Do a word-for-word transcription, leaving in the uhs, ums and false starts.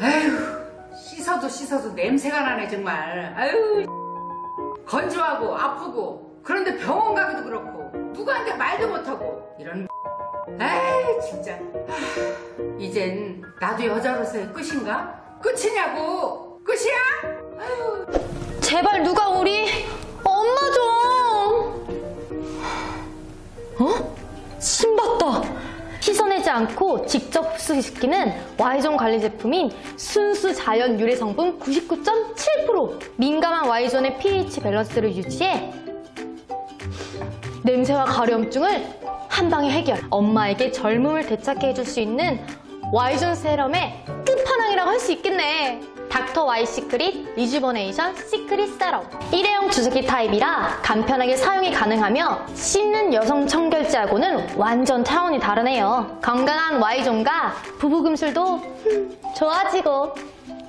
아유, 씻어도 씻어도 냄새가 나네 정말. 아유, 건조하고 아프고, 그런데 병원 가기도 그렇고 누구한테 말도 못하고 이런. 에이 진짜. 하, 이젠 나도 여자로서의 끝인가? 끝이냐고. 끝이야? 아유. 제발 누가 우리 엄마 좀. 어? 신봤다. 씻어내지 않고 직접 흡수시키는 Y존 관리 제품인 순수 자연 유래 성분 구십구 점 칠 퍼센트. 민감한 Y존의 pH 밸런스를 유지해 냄새와 가려움증을 한 방에 해결. 엄마에게 젊음을 되찾게 해줄 수 있는 Y존 세럼의 끝판왕이라고 할 수 있겠네. 닥터 Y 시크릿 리주버네이션 시크릿 세럼. 일회용 주석기 타입이라 간편하게 사용이 가능하며 씻는 여성 청결제하고는 완전 차원이 다르네요. 건강한 Y존과 부부 금술도 좋아지고.